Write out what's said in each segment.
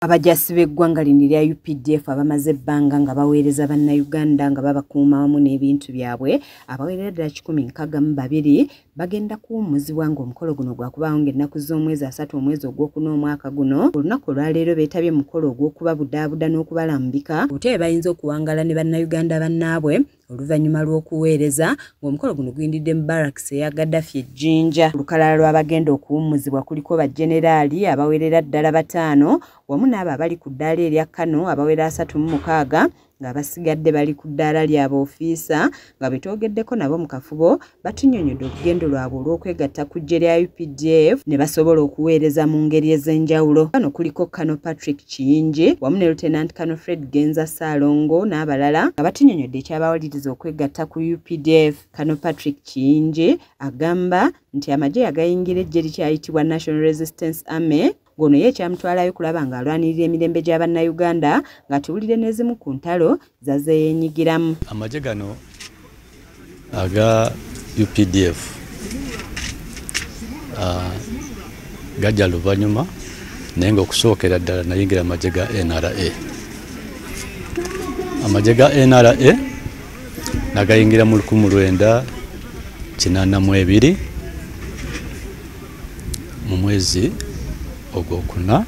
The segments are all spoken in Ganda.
Abajasi b'eggwanga lino erya UPDF abamaze ebbanga nga baweereza bannayuganda nga babakuuma wamu n'ebintu byabwe abawerera ddala 162 bagenda kuwummuzibwa ng'omukolo guno gwakubaawo ng'ennaku z'omwezi 3 omwezi ogwokuna omwaka guno. Olunaku olwaleero beetabye mu mukolo ogw'okubabudaabuda n'okubalambika obutebe bayinza okuwangaala ne bannayuganda bannaabwe oluvannyuma lw'okuweereza ng'omukolo guno guyindidde mu barracks eya Gaddafi ejjinja. Olukalala lw'abagenda okuwummuzibwa kuliko bajeneraali abawerera ddala 5 wamu n'abo abali ku ddaala erya Kano abawera 36 ng'abasigadde bali ku ddaala lya b'ofiisa nga betoogeddeko nabo mu kafubo batunnyonnyodde olugendo lwabwe olw'okwegatta ku ggye lya UPDF ne basobola okuweereza mu ngeri ez'enjawulo. Bano kuliko Kano Patrick Kiyingi wamu ne Lieutenant Kano Fred Genza Saalongo n'abalala nga batunnyonnyodde ekyabawaliriza okwegatta ku UPDF. Kano Patrick Kiyingi agamba nti amaje yagayingira eggye likyayitibwa National Resistance Army gono ye kyamutwalayo kulaba ng'alwanirira emirembe gy'abannayuganda nga tuwulire n'ezimu ku ntalo zazze yeenyigiramu. Amaje gano aga UPDF gajja luvannyuma naye ng'okusookera ddala nayingira amaje ga NRA. Amaje ga NRA nagayingira mu 1982 mu mwezi ogwokuna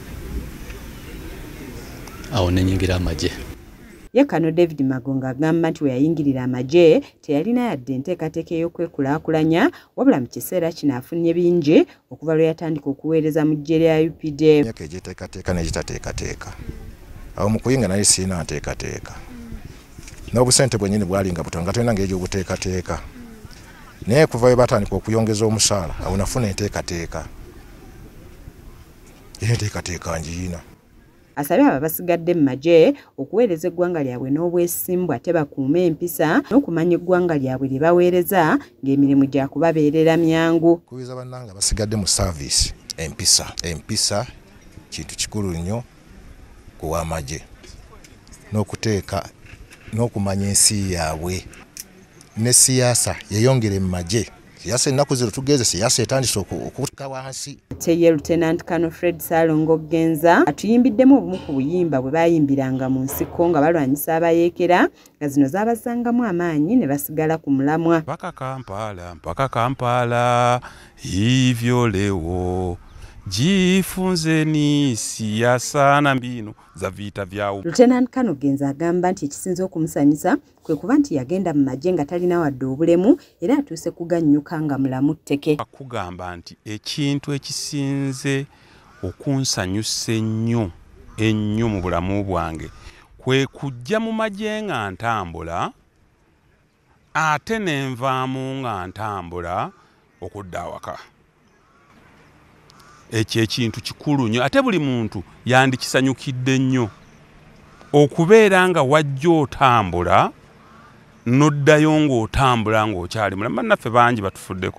awo nenyingira amaje. Ye Kano David Magonga agamba nti we yayingirira amaje teyalina yadde enteekateeka ey'okwekulaakulanya wabula mu kiseera kino afunye bingi okuva lwe yatandika okuweereza mu ggye lya UPDF. Myaka egiteekateeka n'egitateekateeka awo mu kuyinga naye siina nteekateeka n'obusente bwennyini bwalinga butono nga tulina ng'egyobuteekateeka naye kuva we batandika okuyongeza omusaala awo nafuna enteekateeka. Njiina asabye abo basigadde mu maje okuweereza eggwanga lyabwe n'obwesimbu ate bakuume empisa n'okumanya eggwanga lyabwe lye baweereza ng'emirimu gya kubabeerera myangu. Kubiza bannanga basigadde mu service empisa kintu kikulu nnyo kuw'amaje n'okuteeka n'okumanya ensi yaabwe ne siyaasa yeyongere mu maje. Siyaasa ennaku zino tugeze siyaasa etandise okutuka wansi. Ye Lieutenant Kano Fred Saalongo Genza atuyimbiddemu obumu ku buyimba bwe bayimbiranga mu nsiko nga balwanyisa abayeekera nga zino zaabasangamu amaanyi ne basigala ku mulamwa. Mpaka Kampala hivyo leo jifunzeni siasa na mbinu za vita vyao. Lieutenant Kano Genza agamba nti ekisinze okumusanyusa kwe kuba nti yagenda mu maje nga talina wadde obulemu era atuuse kugannyuka nga mulamu tteke. Akugamba nti ekintu ekisinze okunsanyusa ennyo mu bulamu bwange kwe kujja mu maje nga ntambula ate nenvaamu nga ntambula okudda awaka. Ekyo ekintu kikulu nnyo ate buli muntu yandikisanyukidde nnyo okubeera nga wajja otambula n'oddayo ng'otambula ng'okyali mulamu. Bannaffe bangi batufuddeko.